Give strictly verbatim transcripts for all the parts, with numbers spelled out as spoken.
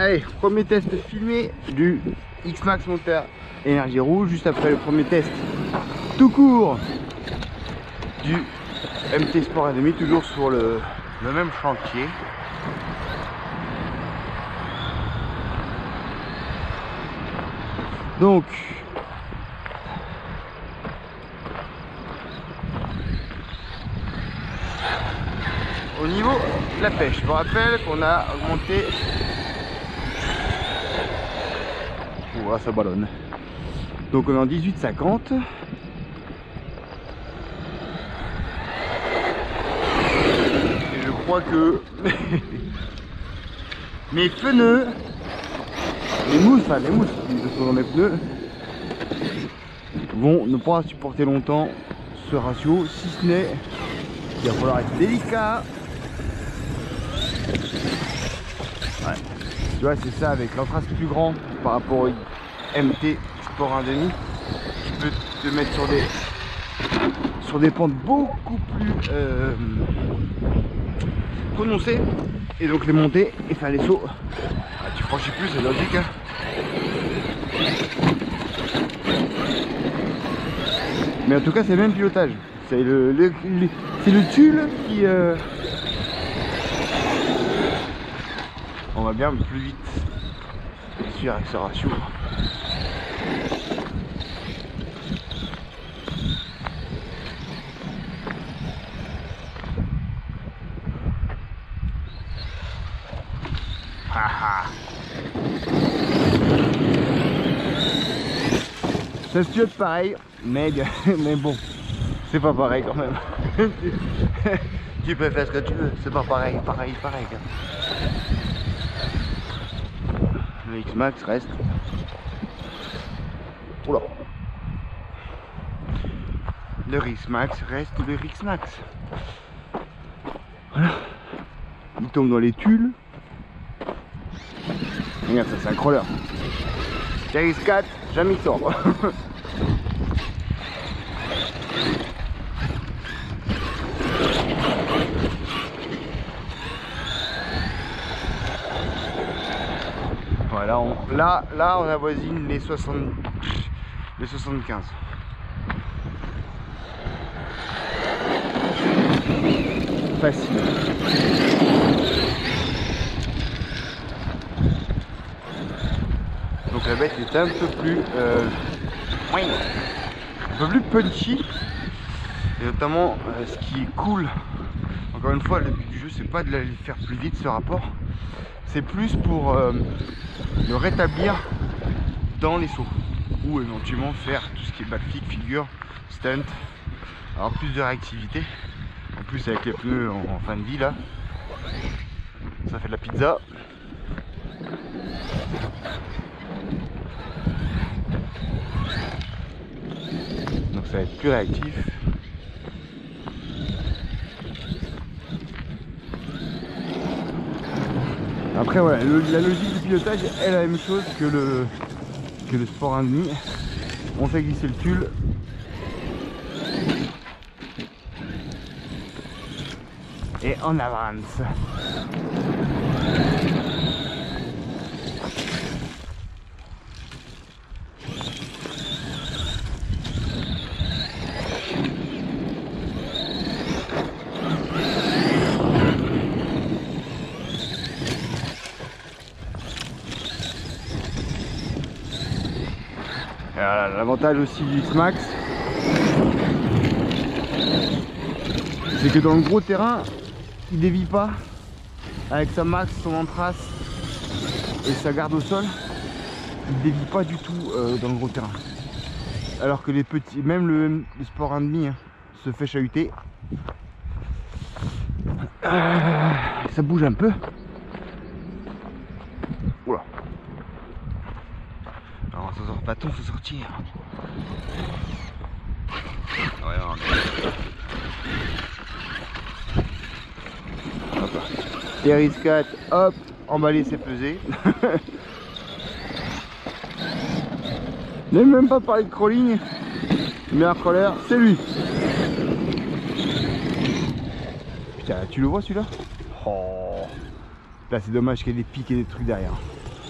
Allez, premier test filmé du X-Max moteur énergie rouge, juste après le premier test tout court du M T Sport un virgule cinq, toujours sur le, le même chantier. Donc au niveau de la pêche, je vous rappelle qu'on a augmenté. Oh, ça ballonne. Donc on est en dix-huit cinquante. Et je crois que mes pneus, les mousses, enfin les mousses qui sont dans mes pneus, vont ne pas supporter longtemps ce ratio, si ce n'est qu'il va falloir être délicat. Ouais. Tu vois, c'est ça, avec l'entrace plus grand par rapport au M T Sport un virgule cinq, tu peux te mettre sur des sur des pentes beaucoup plus euh, prononcées, et donc les monter et faire les sauts. Ah, tu franchis plus, c'est logique, hein. Mais en tout cas, c'est le même pilotage. C'est le, le, le c'est le tulle qui euh... on va bien plus vite sur avec ce ratio. Ça se pilote pareil, mais, mais bon, c'est pas pareil quand même. Tu peux faire ce que tu veux, c'est pas pareil, pareil, pareil. Le X-Max reste. Oula. Le X-Max reste le X-Max. Voilà. Il tombe dans les tulles. Regarde ça, c'est un crawler. T X quatre, jamais il sort. Voilà, on, là, là on avoisine les soixante, les soixante-quinze. Facile. Donc la bête est un peu plus euh, un peu plus punchy, et notamment euh, ce qui est cool, encore une fois, le but du jeu c'est pas de la faire plus vite ce rapport, c'est plus pour euh, le rétablir dans les sauts, ou éventuellement faire tout ce qui est backflip, figure, stunt, avoir plus de réactivité. En plus avec les pneus en, en fin de vie là, ça fait de la pizza. Donc ça va être plus réactif. Après voilà, le, la logique du pilotage est la même chose que le que le Sport un virgule cinq. On fait glisser le tulle. Et on avance. L'avantage aussi du X-Max, c'est que dans le gros terrain, il dévie pas avec sa max, son entrace et sa garde au sol. Il dévie pas du tout euh, dans le gros terrain. Alors que les petits, même le, le Sport un virgule cinq hein, se fait chahuter. Euh, ça bouge un peu. Oula. Alors ça sort pas tout, faut sortir. Ouais, non, T X quatre, hop, emballer c'est pesé. N'ai même pas parlé de crawling, mais un crawler, c'est lui. Putain, tu le vois celui-là? Oh. Là c'est dommage qu'il y ait des pics et des trucs derrière.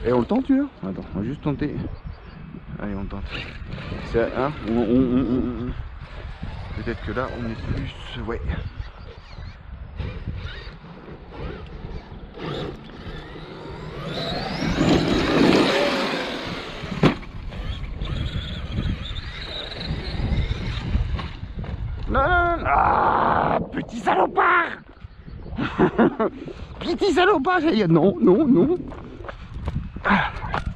Et on le tente, tu vois? Attends, on va juste tenter. Allez, on tente. C'est hein, on, on, on, on, on. Peut-être que là, on est plus... Ouais. Non, non, non. Ah, petit salopard. Petit salopard, j'allais dire non, non, non. Ah,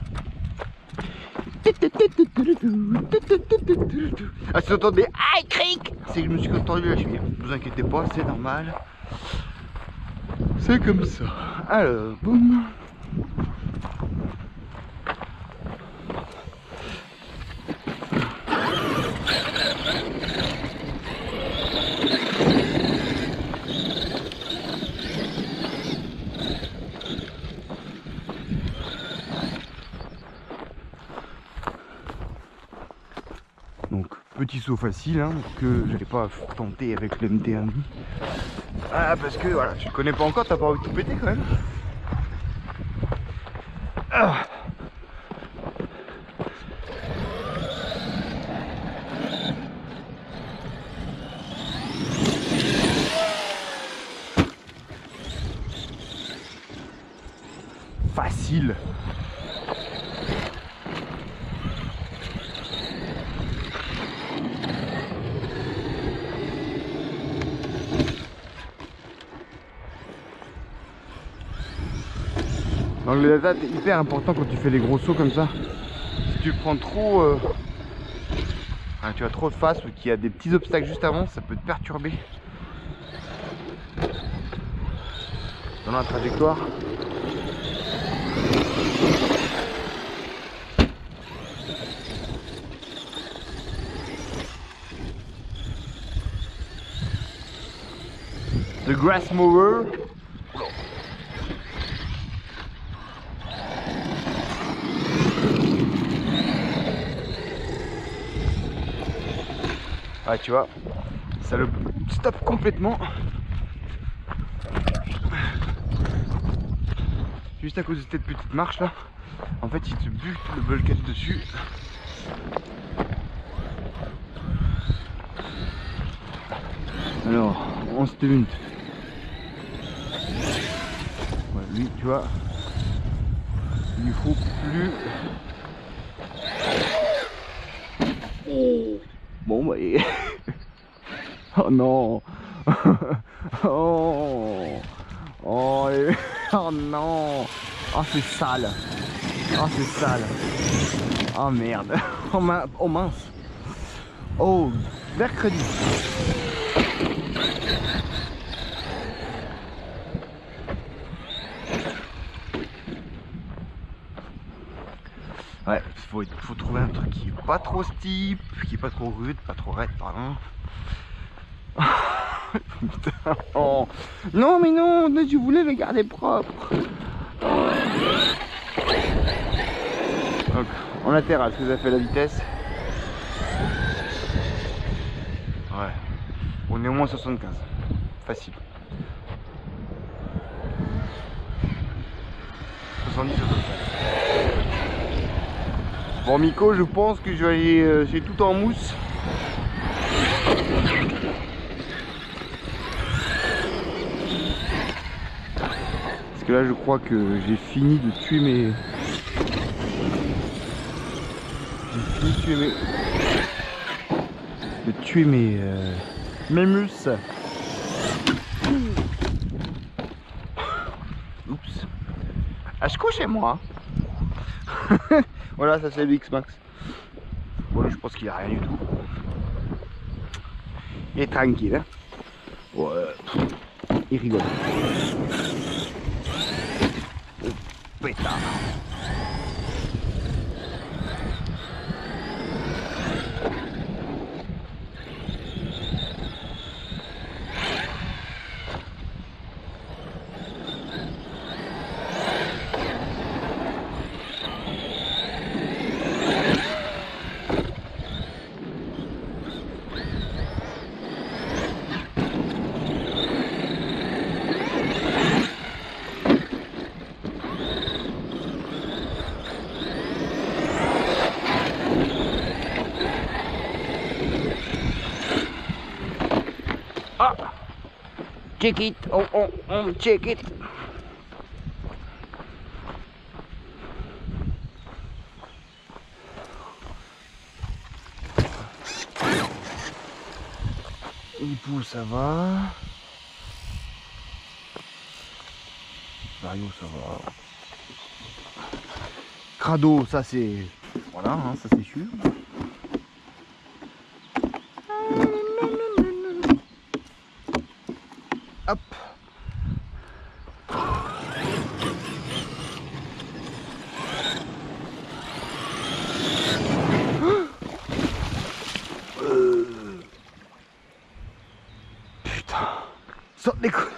si vous entendez aïe cric, c'est que je me suis entendu la cheville. Ne vous inquiétez pas, c'est normal. C'est comme ça. Alors, boum. Donc petit saut facile hein, que je n'ai pas tenté avec le M T un. Ah parce que voilà, tu ne connais pas encore, t'as pas envie de tout péter quand même. Ah. Facile. L'angle d'attaque est hyper important quand tu fais les gros sauts comme ça. Si tu prends trop, euh, hein, tu as trop de face ou qu'il y a des petits obstacles juste avant, ça peut te perturber dans la trajectoire. The grass mower. Ah tu vois, ça le stoppe complètement. Juste à cause de cette petite marche là, en fait il te bute le bulkhead dessus. Alors, on stunt. Ouais, lui tu vois, il lui faut plus. Bon bah oh non. Oh oh, et... oh non. Oh c'est sale. Oh c'est sale. Oh merde. Oh, min... oh mince. Oh mercredi. Ouais, il faut, faut trouver un truc qui est pas trop steep, qui est pas trop rude, pas trop raide, pardon. Putain, oh. Non mais non, je voulais le garder propre. Donc, en latéral, ce que ça fait la vitesse. Ouais, on est au moins soixante-quinze, facile. soixante-dix, soixante-quinze. Bon Miko, je pense que je vais aller, euh, c'est tout en mousse. Parce que là je crois que j'ai fini de tuer mes... J'ai fini de tuer mes... De tuer mes... Euh... Mes mousses. Oups. Ah je couche chez moi. Voilà, ça c'est le X-Max. Bon, je pense qu'il a rien du tout. Il est tranquille, hein. Ouais. Il rigole. Oh, pétard. check it, on, on, on check it. Hippo ça va. Vario ça va. Crado ça c'est... Voilà, hein, ça c'est sûr. Hop. Euh... Putain. Sors les couilles.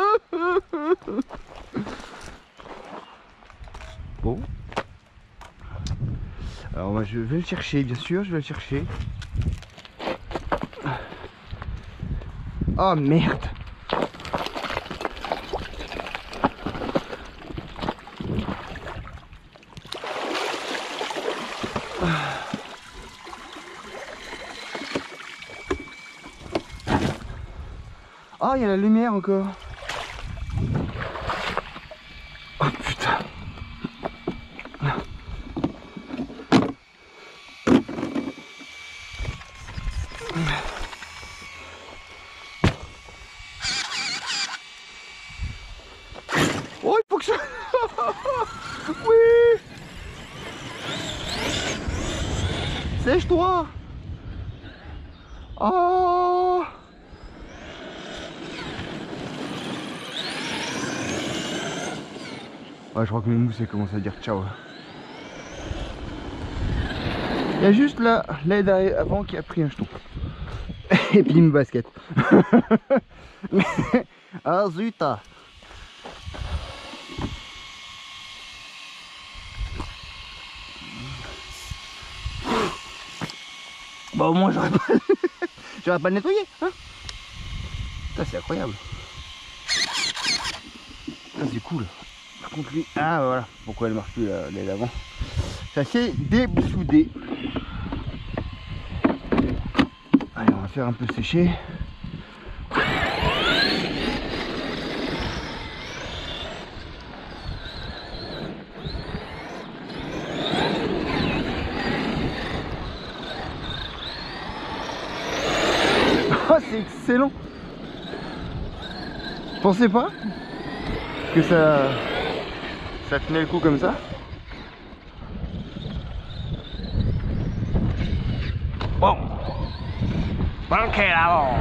Bon. Alors moi je vais le chercher, bien sûr, je vais le chercher. Oh merde. Oh, il y a la lumière encore. Oh putain. Oh, il faut que ça... Oui. Sèche-toi. Oh. Ouais, je crois que le mousse commence à dire ciao. Il y a juste là, l'aide avant qui a pris un jeton. Et puis une basket. Ah zut. Bon, au moins j'aurais pas... j'aurais pas le nettoyer, hein. Ça c'est incroyable. Ça c'est cool. Par contre lui, ah voilà, pourquoi elle marche plus l'aide avant. Ça s'est déboussoudé. Allez, on va faire un peu sécher. Oh, c'est excellent. Je pensais pas que ça ça tenait le coup comme ça. Bon, ok là.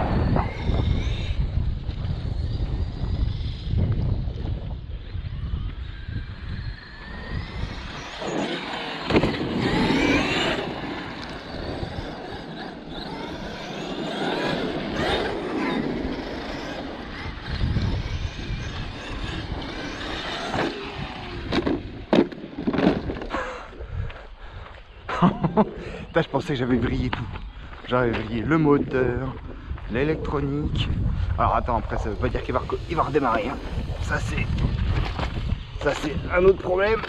Là, je pensais que j'avais vrillé tout. J'avais vrillé le moteur, l'électronique. Alors attends, après ça veut pas dire qu'il va, il va redémarrer. Hein. Ça c'est, ça c'est un autre problème.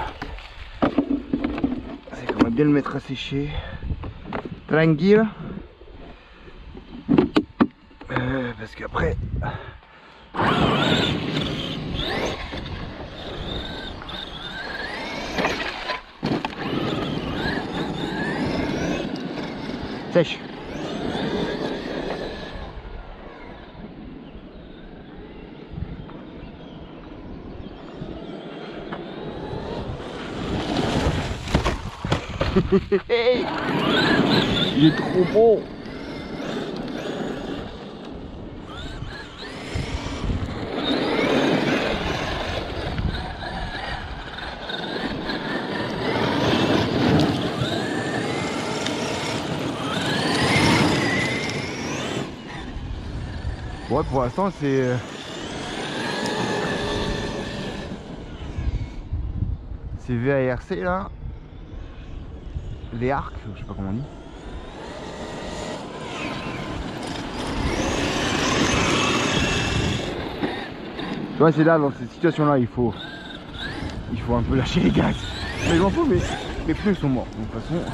C'est qu'on va bien le mettre à sécher. Tranquille. Euh, parce qu'après. Sèche. Il est trop beau. Ouais, pour l'instant c'est c'est V A R C là, les arcs, je sais pas comment on dit. Tu vois, c'est là, dans cette situation là, il faut il faut un peu lâcher les gaz. Mais je m'en fous, mais mes pneus sont morts, donc de toute façon.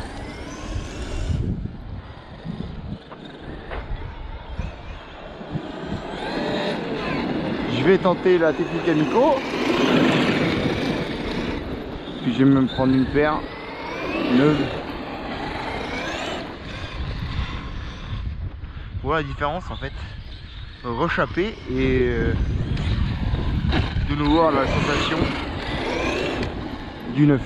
vais tenter la technique Amico. Puis je vais me prendre une paire neuve. Voilà la différence en fait. Rechapper et euh, de nouveau avoir la sensation du neuf.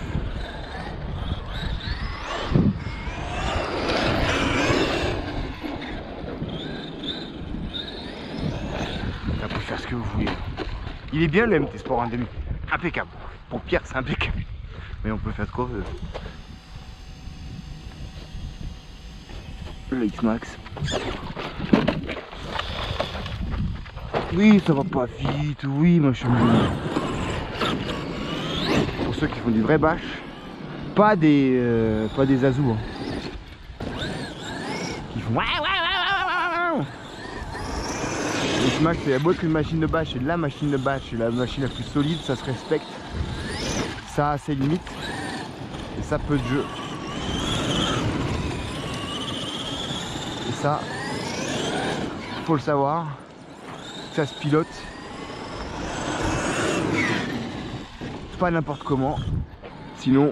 Vous pouvez faire ce que vous voulez. Il est bien le M T Sport un demi. Impeccable. Pour Pierre c'est impeccable. Mais on peut faire de quoi veut. Le X-Max. Oui, ça va pas vite, oui, machin. Pour ceux qui font du vrai bâche, pas des euh, pas des azous. Hein. Qui font. Le X-Max, c'est la boîte qu'une machine de bâche, c'est de la machine de bâche, c'est la machine la plus solide, ça se respecte. Ça a ses limites. Et ça peu de jeu. Et ça, faut le savoir. Ça se pilote pas n'importe comment, sinon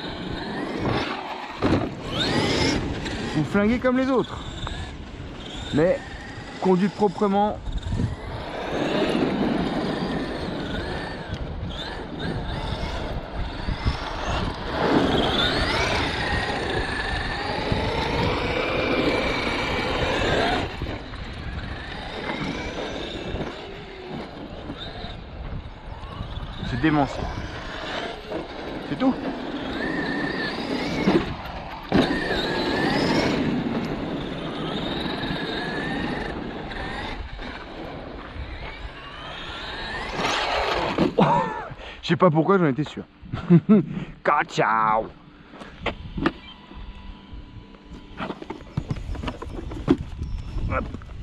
vous flinguez comme les autres. Mais conduite proprement, c'est démentiel. C'est tout. Je sais pas pourquoi, j'en étais sûr. Ciao. Hop.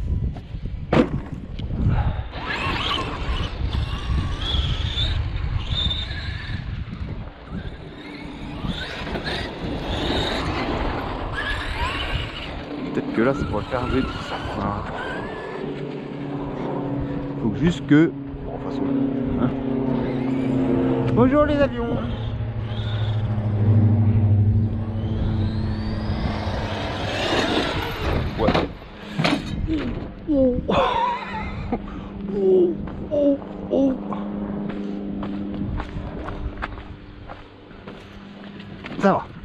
Peut-être que là ça pourrait faire un tout ça. Voilà. Faut que juste que. Bon, de toute façon. Hein. Bonjour les avions. Ouais. Oh. Oh. Oh. Oh. Ça va.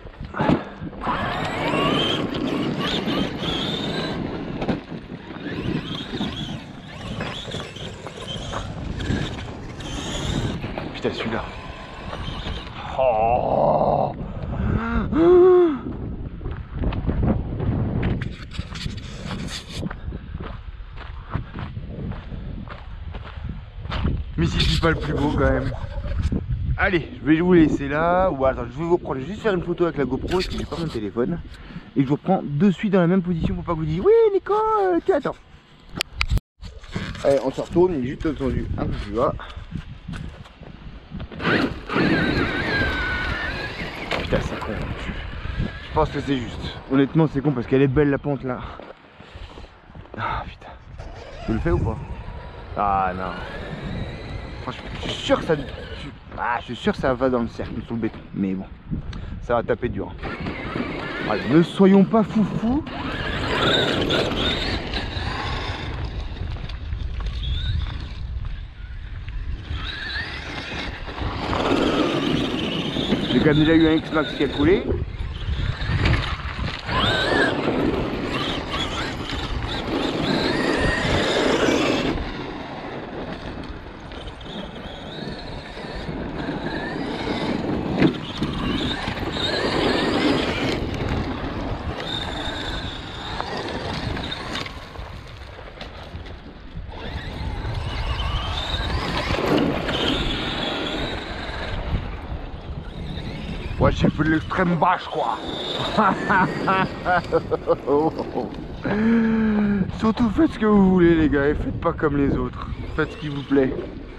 Putain, celui-là. Oh. Mais si c'est pas le plus beau quand même. Allez, je vais vous laisser là. Ou attends, je vais vous prendre, juste faire une photo avec la GoPro parce que j'ai pas mon téléphone. Et je vous reprends de suite dans la même position pour pas que vous disiez oui Nico, euh, tu attends. Allez, on se retourne, il est juste entendu un peu plus bas. Putain, c'est con. Je pense que c'est juste. Honnêtement, c'est con parce qu'elle est belle la pente là. Ah putain. Tu le fais ou pas? Ah non. Franchement, je suis sûr que ça. Ah, je suis sûr que ça va dans le cercle sur le béton. Mais bon, ça va taper dur. Allez, ne soyons pas foufous. J'ai quand même déjà eu un X-Max qui a coulé. Ouais, j'ai fait de l'extrême bâche quoi. Surtout faites ce que vous voulez les gars et faites pas comme les autres. Faites ce qui vous plaît.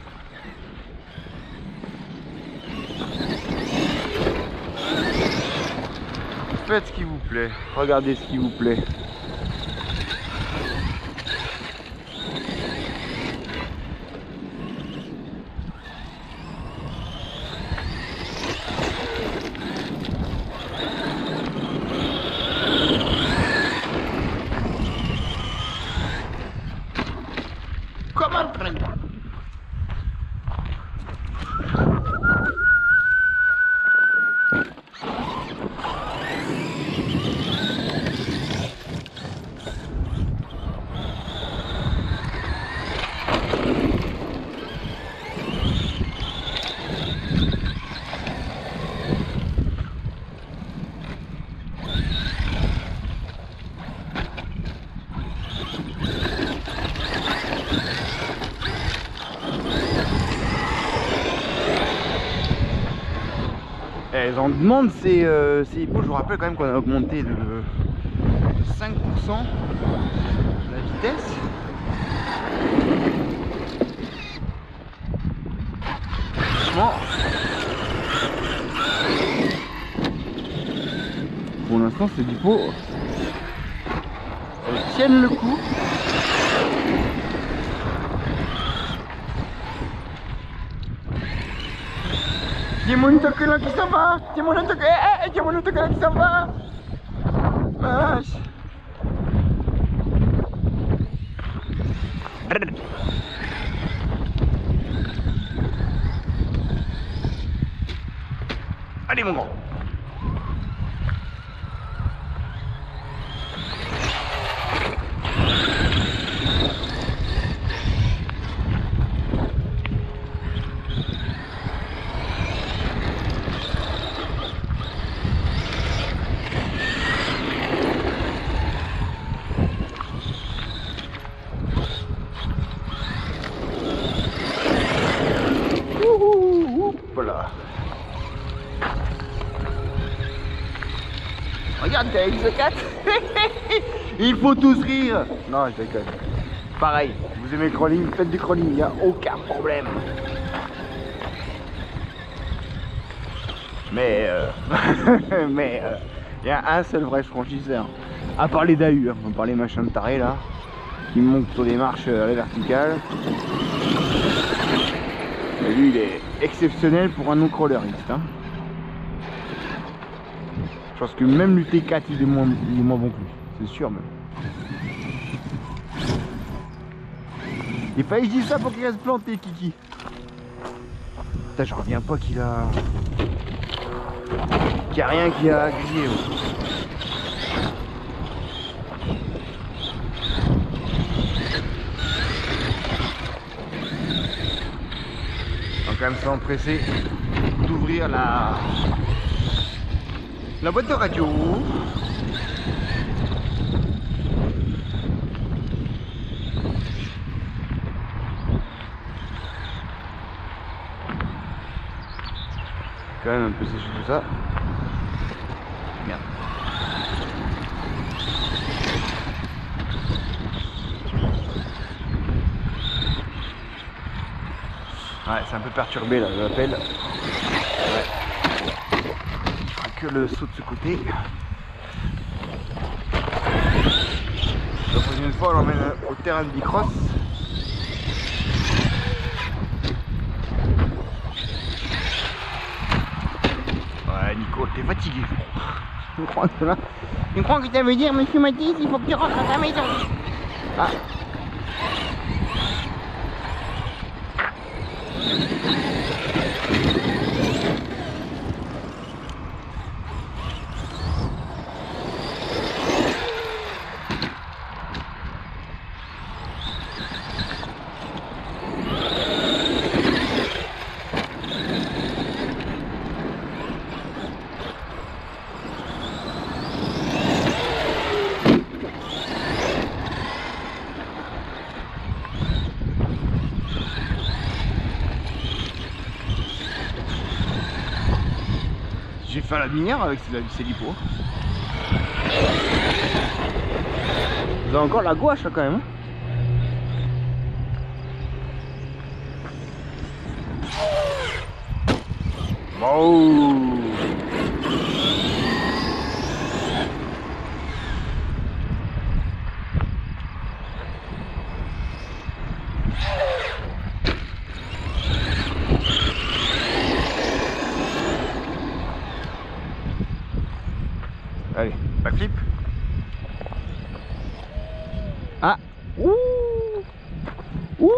Faites ce qui vous plaît. Regardez ce qui vous plaît. Elles en demandent ces, euh, ces hippos. Je vous rappelle quand même qu'on a augmenté de, de cinq pour cent la vitesse. Franchement, pour l'instant ces hippos elles tiennent le coup. Tiens mon autocollant qui s'en va. Tiens mon autocollant, eh, eh, tiens mon autocollant qui s'en va. Vache. Allez mon grand. Voilà. Regarde, t'as X quatre. Il faut tous rire. Non, je déconne. Pareil, vous aimez le crawling, faites du crawling, il n'y a aucun problème. Mais euh... mais euh... il y a un seul vrai franchisseur. À part les Dahu, hein. On parle des machins de tarés là, qui montent sur des marches à la verticale. Et lui il est exceptionnel pour un non-crawleriste. Hein. Je pense que même l'U T quatre il est moins, il est moins bon que lui, c'est sûr même. Il fallait que je dise ça pour qu'il reste planté, Kiki. Putain, je reviens pas qu'il a... qu'il n'y a rien qui a grillé. Ouais. On va quand même s'empresser d'ouvrir la... la boîte de radio. Quand même un peu séché tout ça. Merde. Ouais, c'est un peu perturbé là, je l'appelle. Ouais. Que le saut de ce côté. La prochaine fois on l'emmène au terrain de bicross. Ouais Nico, t'es fatigué. Je crois que là. Je crois que ça veut dire monsieur Mathis, il faut que tu rentres à ta maison. Ah. J'ai fait la lumière avec ces lipos. Vous avez encore la gouache là quand même. Oh. Allez, backflip. Ah. Ouh. Ouh.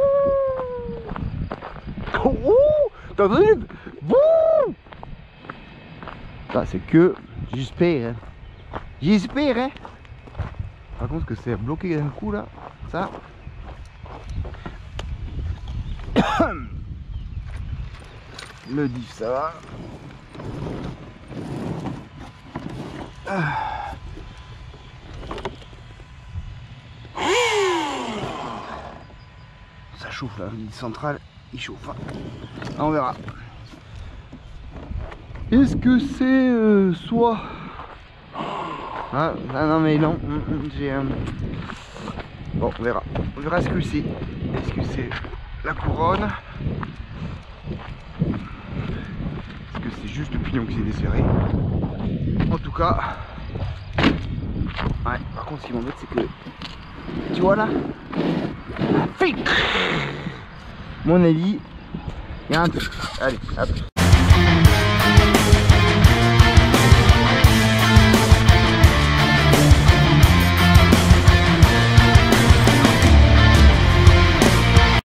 Ouh. T'as entendu? Bouh. Ça c'est que j'espère. Hein. J'espère. Hein. Par contre que c'est bloqué d'un coup là. Ça. Le diff ça va. Ah. Ça chauffe là, le central il chauffe. On verra. Est-ce que c'est euh, soit... Ah, ah non mais non, j'ai un... Bon, on verra. On verra ce que c'est. Est-ce que c'est la couronne? Est-ce que c'est juste le pignon qui s'est desserré? En tout cas... Ouais, par contre ce qui m'embête c'est que... Tu vois là? Mon avis, il y a un truc. Allez, hop.